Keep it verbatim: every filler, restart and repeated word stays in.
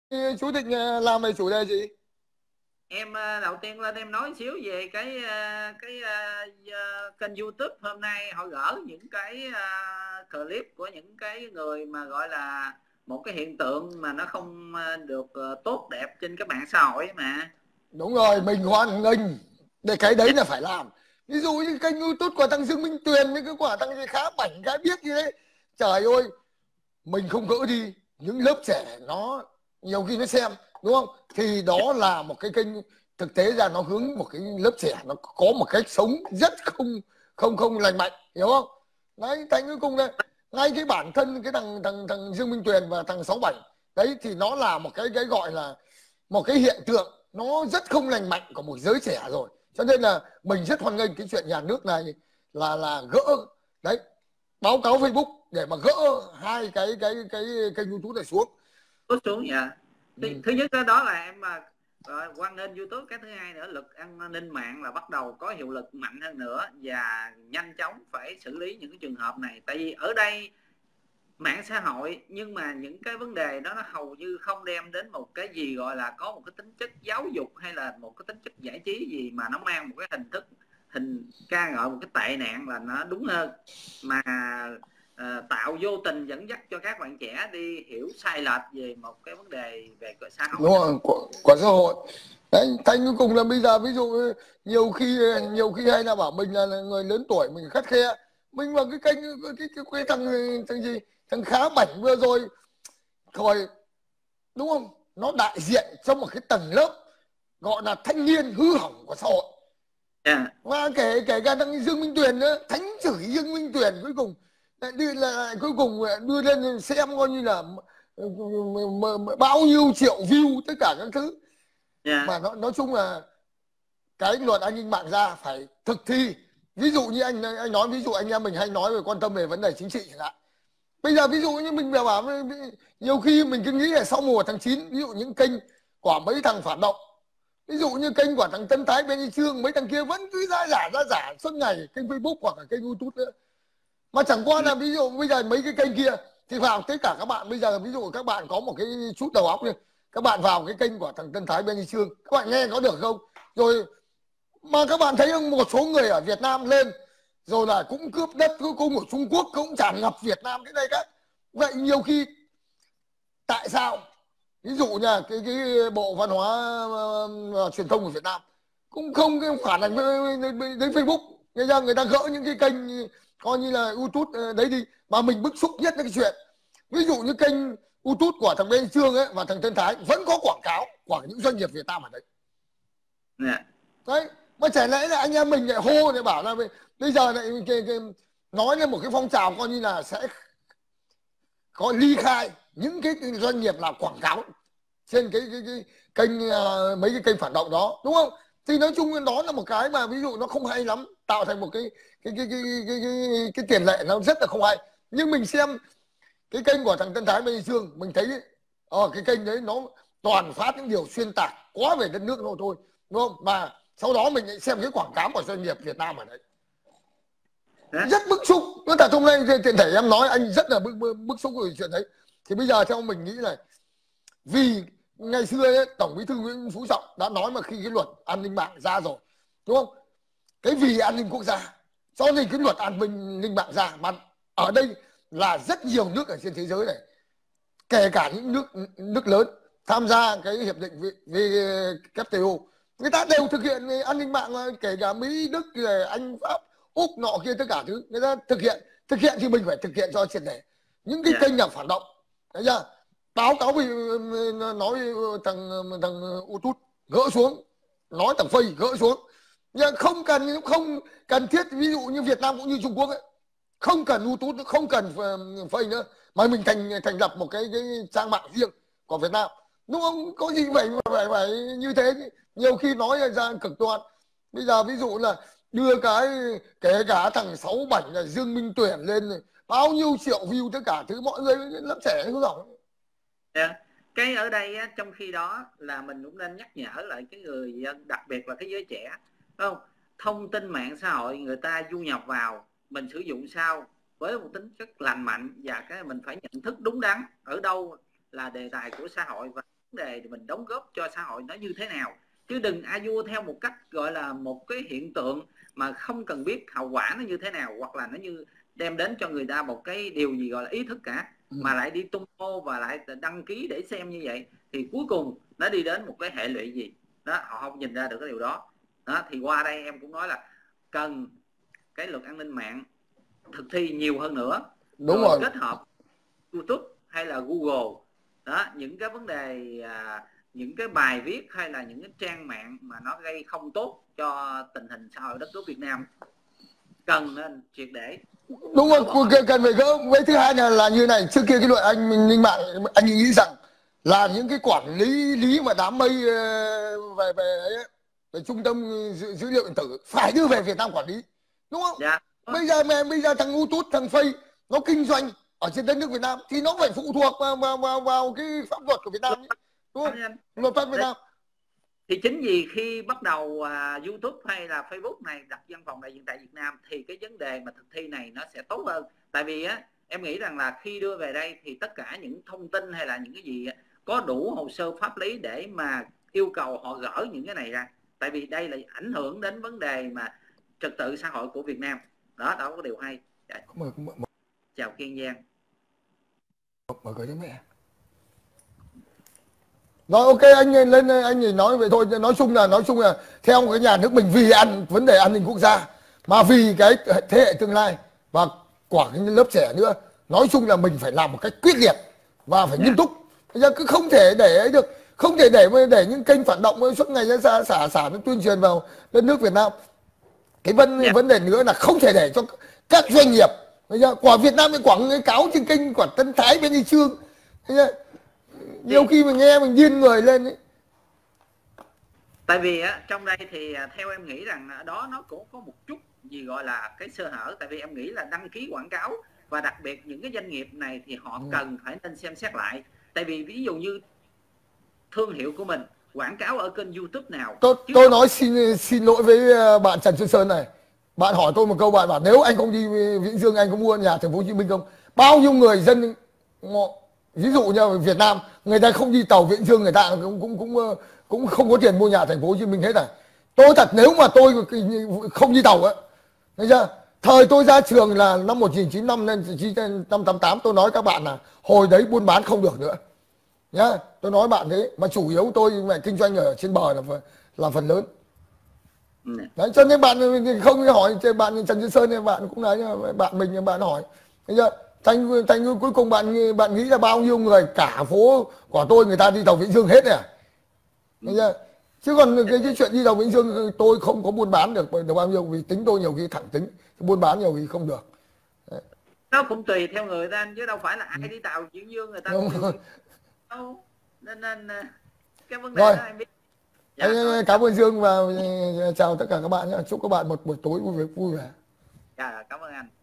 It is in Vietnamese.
Chú định ờ, làm về chủ đề gì? Em ờ, đầu tiên lên em nói xíu về cái ờ, cái ờ, ờ, kênh YouTube hôm nay họ gỡ những cái ờ, clip của những cái người mà gọi là một cái hiện tượng mà nó không ờ, được ờ, tốt đẹp trên các mạng xã hội mà. Đúng rồi, mình hoan nghênh. Để cái đấy là phải làm. Ví dụ như kênh YouTube của thằng Dương Minh Tuyền với cái quả thằng gì khá bảnh khá biết như thế. Trời ơi, mình không gỡ đi những lớp trẻ nó nhiều khi nó xem, đúng không? Thì đó là một cái kênh, thực tế ra nó hướng một cái lớp trẻ nó có một cách sống rất không không không lành mạnh, hiểu không? Đấy, thành cuối cùng đây, ngay cái bản thân cái thằng thằng thằng Dương Minh Tuyền và thằng Sáu Bảy đấy thì nó là một cái cái gọi là một cái hiện tượng nó rất không lành mạnh của một giới trẻ rồi, cho nên là mình rất hoan nghênh cái chuyện nhà nước này là là gỡ đấy, báo cáo Facebook để mà gỡ hai cái cái cái kênh YouTube này xuống. Có xuống vậy. Thứ, Ừ. thứ nhất đó, đó là em mà rồi quan nghênh YouTube. Cái thứ hai nữa, luật an ninh mạng là bắt đầu có hiệu lực mạnh hơn nữa và nhanh chóng phải xử lý những cái trường hợp này. Tại vì ở đây mạng xã hội nhưng mà những cái vấn đề đó nó hầu như không đem đến một cái gì gọi là có một cái tính chất giáo dục hay là một cái tính chất giải trí gì, mà nó mang một cái hình thức hình ca ngợi một cái tệ nạn là nó đúng hơn, mà uh, tạo vô tình dẫn dắt cho các bạn trẻ đi hiểu sai lệch về một cái vấn đề về cái xã hội Đúng đó. rồi, của, của xã hội. Đấy, thành cuối cùng là bây giờ ví dụ nhiều khi nhiều khi hay là bảo mình là người lớn tuổi mình khắt khe, mình vào cái kênh cái cái, cái, cái thằng thằng gì thằng khá bảnh vừa rồi rồi, đúng không? Nó đại diện cho một cái tầng lớp gọi là thanh niên hư hỏng của xã hội, Yeah. và kể kể cả thằng Dương Minh Tuyền nữa, thánh chửi Dương Minh Tuyền, cuối cùng lại đưa là cuối cùng đưa lên xem coi như là bao nhiêu triệu view tất cả các thứ. Yeah. Mà nó, nói chung là cái luật an ninh mạng ra phải thực thi. Ví dụ như anh anh nói, ví dụ anh em mình hay nói về quan tâm về vấn đề chính trị chẳng hạn, bây giờ ví dụ như mình bảo, bảo nhiều khi mình cứ nghĩ là sau mùa tháng chín, ví dụ những kênh của mấy thằng phản động, ví dụ như kênh của thằng Tân Thái Bên Trương, mấy thằng kia vẫn cứ ra giả ra giả suốt ngày, kênh Facebook hoặc là kênh YouTube nữa, mà chẳng qua là ví dụ bây giờ mấy cái kênh kia thì vào tất cả các bạn bây giờ, ví dụ các bạn có một cái chút đầu óc đi, các bạn vào cái kênh của thằng Tân Thái Bên Trương, các bạn nghe có được không? Rồi mà các bạn thấy không, một số người ở Việt Nam lên rồi là cũng cướp đất, cuối cùng ở Trung Quốc cũng tràn ngập Việt Nam cái này các. Vậy nhiều khi tại sao, ví dụ nha, cái cái bộ văn hóa uh, truyền thông của Việt Nam cũng không cái phản ảnh đến, đến Facebook, người ta người ta gỡ những cái kênh coi như là YouTube đấy đi. Mà mình bức xúc nhất là cái chuyện ví dụ như kênh YouTube của thằng Bên Trương ấy và thằng Tân Thái vẫn có quảng cáo của những doanh nghiệp Việt Nam ở đấy. Yeah. Đấy, mà chả lẽ là anh em mình lại hô để bảo là bây giờ lại cái, cái, nói lên một cái phong trào coi như là sẽ có ly khai những cái doanh nghiệp là quảng cáo trên cái cái, cái kênh uh, mấy cái kênh phản động đó, đúng không? Thì nói chung đó là một cái mà ví dụ nó không hay lắm, tạo thành một cái cái cái cái cái, cái, cái, cái tiền lệ nó rất là không hay. Nhưng mình xem cái kênh của thằng Tân Thái Bên Dương, mình thấy ở ờ, cái kênh đấy nó toàn phát những điều xuyên tạc quá về đất nước thôi thôi, đúng không? Mà sau đó mình lại xem cái quảng cáo của doanh nghiệp Việt Nam ở đấy, Yeah. rất bức xúc. Nó thật, hôm nay tiện thể em nói anh rất là bức, bức, bức xúc về chuyện đấy. Thì bây giờ theo mình nghĩ là vì ngày xưa ấy, Tổng Bí thư Nguyễn Phú Trọng đã nói mà khi cái luật an ninh mạng ra rồi, đúng không? Cái vì an ninh quốc gia cho nên cái luật an ninh mạng ra, mà ở đây là rất nhiều nước ở trên thế giới này, kể cả những nước nước lớn tham gia cái hiệp định vê kép tê o, người ta đều thực hiện an ninh mạng, kể cả Mỹ, Đức, Anh, Pháp, Úc nọ kia tất cả thứ người ta thực hiện. Thực hiện thì mình phải thực hiện cho triệt để. Những cái Yeah. kênh nào phản động, thấy chưa, báo cáo vì nói thằng thằng YouTube gỡ xuống, nói thằng Phây gỡ xuống, nhưng không cần không cần thiết. Ví dụ như Việt Nam cũng như Trung Quốc ấy, không cần YouTube, không cần Phây nữa, mà mình thành thành lập một cái cái trang mạng riêng của Việt Nam, đúng không? Có gì phải phải phải như thế. Nhiều khi nói ra cực đoan. Bây giờ ví dụ là đưa cái, kể cả thằng Sáu Bảnh là Dương Minh Tuyển lên bao nhiêu triệu view tất cả thứ, mọi người lớp trẻ hư hỏng. Yeah. Cái ở đây á, trong khi đó là mình cũng nên nhắc nhở lại cái người dân, đặc biệt là cái giới trẻ, đúng không? Thông tin mạng xã hội người ta du nhập vào, mình sử dụng sao với một tính chất lành mạnh, và cái mình phải nhận thức đúng đắn ở đâu là đề tài của xã hội, và đề mình đóng góp cho xã hội nó như thế nào, chứ đừng a vua theo một cách gọi là một cái hiện tượng mà không cần biết hậu quả nó như thế nào, hoặc là nó như đem đến cho người ta một cái điều gì gọi là ý thức cả, ừ. mà lại đi tung hô và lại đăng ký để xem như vậy, thì cuối cùng nó đi đến một cái hệ lụy gì đó, họ không nhìn ra được cái điều đó. Đó thì qua đây em cũng nói là cần cái luật an ninh mạng thực thi nhiều hơn nữa. Đúng rồi, rồi. Kết hợp YouTube hay là Google đó, những cái vấn đề à, những cái bài viết hay là những cái trang mạng mà nó gây không tốt cho tình hình xã hội đất nước Việt Nam cần nên triệt để. Đúng rồi, cần phải gỡ. Với thứ hai là là như này, trước kia cái luật an ninh mạng anh nghĩ rằng là những cái quản lý lý mà đám mây về về ấy, về trung tâm dữ, dữ liệu điện tử phải đưa về Việt Nam quản lý, đúng không? Dạ. Bây giờ mà bây giờ thằng YouTube, thằng Face nó kinh doanh ở trên đất nước Việt Nam thì nó phải phụ thuộc vào vào vào, vào cái pháp luật của Việt Nam, đúng không? Luật pháp Việt Nam. Thì chính vì khi bắt đầu uh, YouTube hay là Facebook này đặt văn phòng đại diện tại Việt Nam thì cái vấn đề mà thực thi này nó sẽ tốt hơn. Tại vì á, em nghĩ rằng là khi đưa về đây thì tất cả những thông tin hay là những cái gì có đủ hồ sơ pháp lý để mà yêu cầu họ gỡ những cái này ra. Tại vì đây là ảnh hưởng đến vấn đề mà trật tự xã hội của Việt Nam. Đó, đó có điều hay. Dạ. Mở, mở, mở. Chào Kiên Giang. Mở cửa cho mẹ. Rồi ok, anh lên anh nói vậy thôi. Nói chung là nói chung là theo một cái nhà nước mình vì ăn vấn đề an ninh quốc gia mà vì cái thế hệ tương lai và của cái lớp trẻ nữa, nói chung là mình phải làm một cách quyết liệt và phải nghiêm túc. Bây giờ cứ không thể để ấy được, không thể để để những kênh phản động suốt ngày ra xả xả xả nó tuyên truyền vào đất nước Việt Nam. Cái vấn yeah. vấn đề nữa là không thể để cho các doanh nghiệp bây giờ của Việt Nam mới quảng cái cáo trên kênh của Tân Thái bên Đi Trương. Nhiều khi mình nghe mình điên người lên ấy. Tại vì á, trong đây thì theo em nghĩ rằng đó nó cũng có một chút gì gọi là cái sơ hở. Tại vì em nghĩ là đăng ký quảng cáo và đặc biệt những cái doanh nghiệp này thì họ ừ. cần phải nên xem xét lại. Tại vì ví dụ như thương hiệu của mình quảng cáo ở kênh YouTube nào. Tôi, tôi nói xin xin lỗi với bạn Trần Xuân Sơn này. Bạn hỏi tôi một câu, bạn bảo nếu anh không đi Vĩnh Dương anh có mua nhà thành phố Hồ Chí Minh không? Bao nhiêu người dân ví dụ như Việt Nam người ta không đi tàu Vĩnh Dương, người ta cũng cũng cũng cũng không có tiền mua nhà thành phố Hồ Chí Minh hết rồi. Tôi thật nếu mà tôi không đi tàu á, thấy chưa? Thời tôi ra trường là năm một nghìn chín trăm tám mươi tám, tôi nói các bạn là hồi đấy buôn bán không được nữa nhá, tôi nói bạn thế. Mà chủ yếu tôi mẹ kinh doanh ở trên bờ là là phần lớn. Đấy, cho nên bạn không hỏi bạn Trần Xuân Sơn, bạn cũng nói bạn mình, bạn hỏi thấy chưa? Thành thành cuối cùng bạn bạn nghĩ là bao nhiêu người cả phố của tôi người ta đi tàu Vĩnh Dương hết này à? Thấy chưa? Chứ còn cái, cái chuyện đi tàu Vĩnh Dương tôi không có buôn bán được, được bao nhiêu, vì tính tôi nhiều khi thẳng tính, buôn bán nhiều khi không được. Đấy. Nó cũng tùy theo người ta chứ đâu phải là ai đi tàu Vĩnh Dương người ta đúng cũng rồi. đâu. Nên, nên cái vấn đề rồi. đó em biết. Dạ, anh, cảm ơn Dương và chào tất cả các bạn nhé. Chúc các bạn một buổi tối vui vẻ. Vui vẻ. Dạ, cảm ơn anh.